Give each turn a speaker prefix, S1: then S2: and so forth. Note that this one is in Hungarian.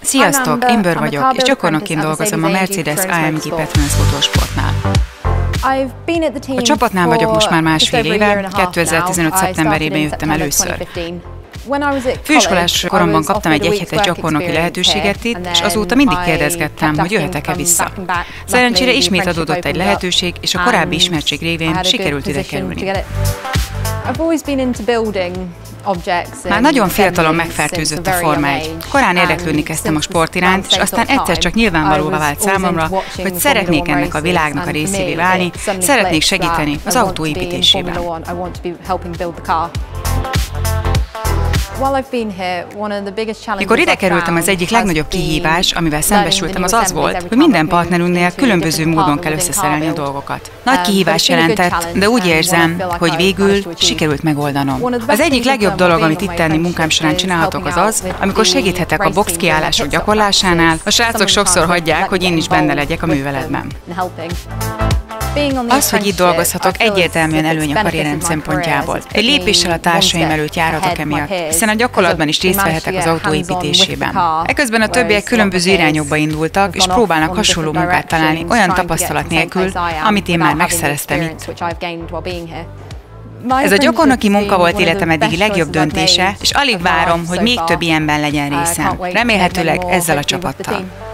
S1: Sziasztok, én Bőr vagyok, és gyakornokként dolgozom a Mercedes AMG Petronas Motorsportnál. A csapatnál vagyok most már másfél éve, 2015. szeptemberében jöttem először. Főiskolás koromban kaptam egy egyhetes gyakornoki lehetőséget itt, és azóta mindig kérdezgettem, hogy jöhetek-e vissza. Szerencsére ismét adódott egy lehetőség, és a korábbi ismertség révén sikerült ide kerülni. Már nagyon fiatalon megfertőzött a Forma 1. Korán érdeklődni kezdtem a sport iránt, és aztán egyszer csak nyilvánvalóvá vált számomra, hogy szeretnék ennek a világnak a részévé válni, szeretnék segíteni az autó építésében. Mikor ide kerültem, az egyik legnagyobb kihívás, amivel szembesültem, az volt, hogy minden partnerünknél különböző módon kell összeszerelni a dolgokat. Nagy kihívás jelentett, de úgy érzem, hogy végül sikerült megoldanom. Az egyik legjobb dolog, amit itteni munkám során csinálhatok, az, amikor segíthetek a box kiállások gyakorlásánál, a srácok sokszor hagyják, hogy én is benne legyek a műveletben. Az, hogy itt dolgozhatok, egyértelműen előny a karrierem szempontjából. Egy lépéssel a társaim előtt járhatok emiatt, hiszen a gyakorlatban is részt vehetek az autóépítésében. Eközben a többiek különböző irányokba indultak, és próbálnak hasonló munkát találni olyan tapasztalat nélkül, amit én már megszereztem itt. Ez a gyakornoki munka volt életem eddigi legjobb döntése, és alig várom, hogy még több ilyenben legyen részem. Remélhetőleg ezzel a csapattal.